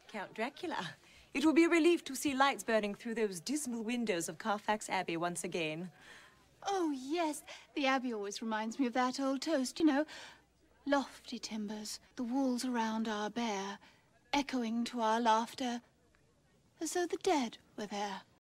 Count Dracula. It will be a relief to see lights burning through those dismal windows of Carfax Abbey once again. Oh, yes. The Abbey always reminds me of that old toast, you know. Lofty timbers, the walls around are bare, echoing to our laughter, as though the dead were there.